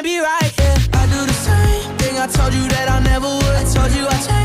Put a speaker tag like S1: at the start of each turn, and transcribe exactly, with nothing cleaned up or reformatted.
S1: can't be right, yeah. I do the same thing I told you that I never would. I told you I changed